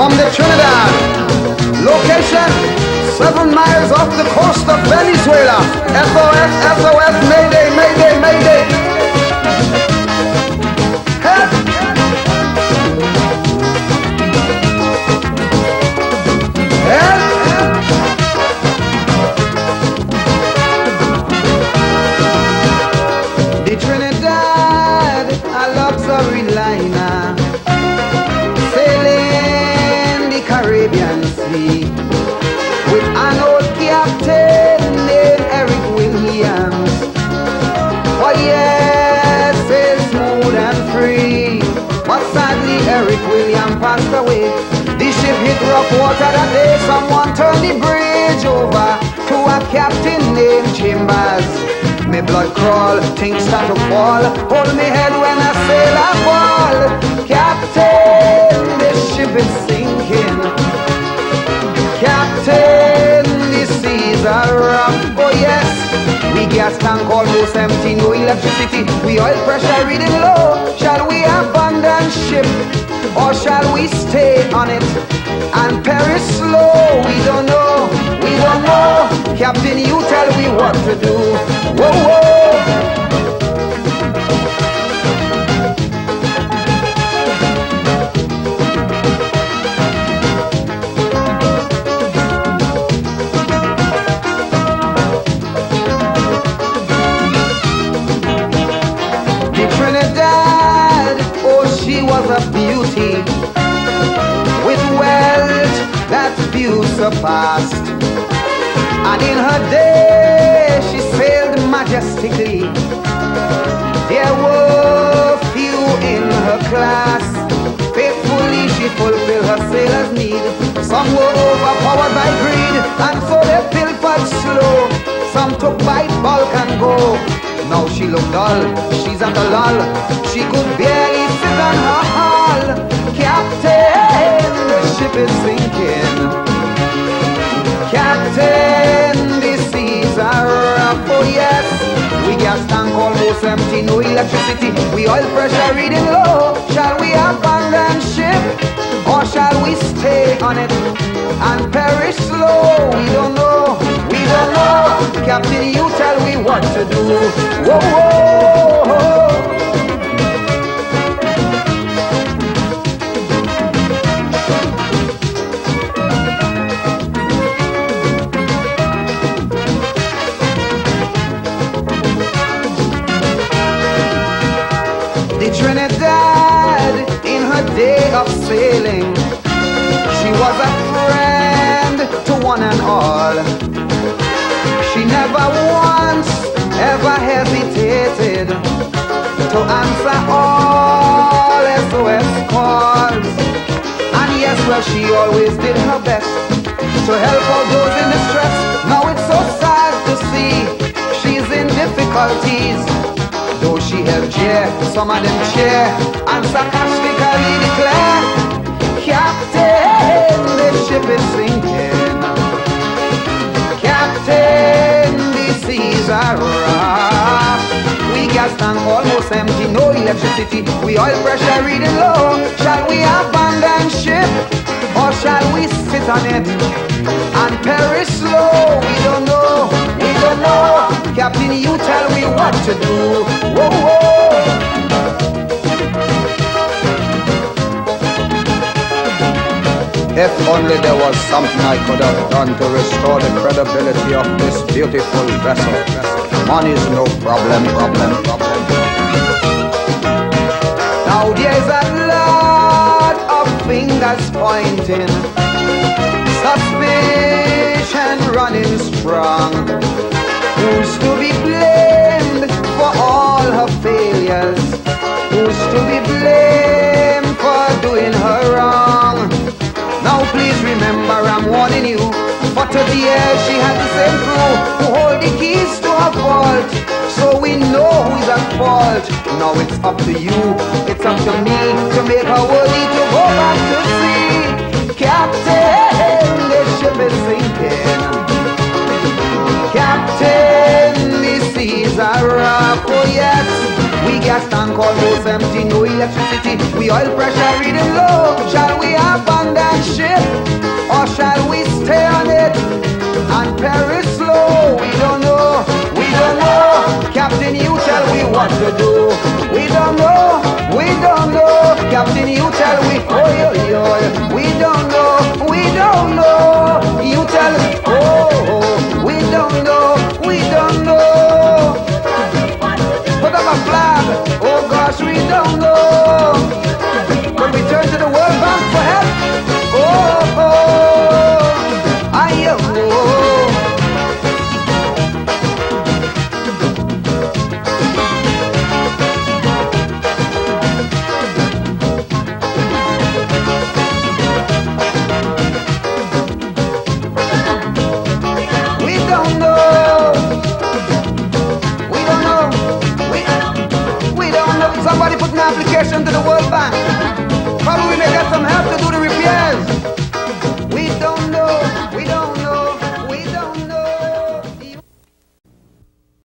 from the Trinidad. Location, 7 miles off the coast of Venezuela. SOS, SOS, Mayday, Mayday, Mayday. Help! Help! The Trinidad, a luxury liner, sailing the Caribbean Sea, with an old captain named Eric Williams. Oh yes, sail smooth and free. But sadly Eric Williams passed away. The ship hit rough water that day. Someone turned the bridge over to a captain named Chambers. Me blood crawl, things start to fall. Hold me head when I sail a fall. Captain, the ship is sinking. Captain, the seas are rough. Oh yes, we gas tank almost empty, no electricity. We oil pressure reading low. Shall we abandon ship, or shall we stay on it and perish slow? We don't know, we don't know. Captain, you tell me what to do. Whoa, whoa. Was a beauty with wealth that few surpassed, and in her day she sailed majestically. There were few in her class. Faithfully she fulfilled her sailor's need. Some were overpowered by greed, and so they pilfered slow. Some took bite, bulk and go. Now she looked dull, she's at a lull. She could barely sit on her hull. Captain, the ship is sinking. Captain, the seas are rough. Oh yes, we gas tank almost empty, no electricity. We oil pressure reading low. Shall we abandon ship, or shall we stay on it and perish slow? We don't know, we don't know. Captain, you tell me what to do. Whoa, whoa. The Trinidad, in her day of sailing, she was a friend to one and all. She never once ever hesitated to answer all SOS calls. And yes, well, she always did her best to help all those in distress. Now it's so sad to see she's in difficulties. Though she helped cheer, some of them cheer and sarcastically declare, Captain, the ship is sinking. Captain, the seas are rough. We gas tank almost empty, no electricity. We oil pressure reading low. Shall we abandon ship, or shall we sit on it and perish slow? We don't know, we don't know. Captain, you tell me what to do. Whoa, whoa. If only there was something I could have done to restore the credibility of this beautiful vessel. Money's no problem. Now there's a lot of fingers pointing, suspicion running strong. Who's to be blamed for all her failures? Who's to be blamed for doing her wrong? Now please remember, I'm warning you, for to the air she had the same crew who hold the keys to her vault. So we know who's at fault. Now it's up to you, it's up to me to make her worthy to go back to sea. Captain, the ship is sinking. Captain, the seas are rough. Oh yes, we gas tank almost empty, no electricity. We oil pressure reading low. Shall we abandon ship, or shall we stay on it and perish slow? We don't know, we don't know. Captain, you tell me what to do. We don't know, Captain, you tell me.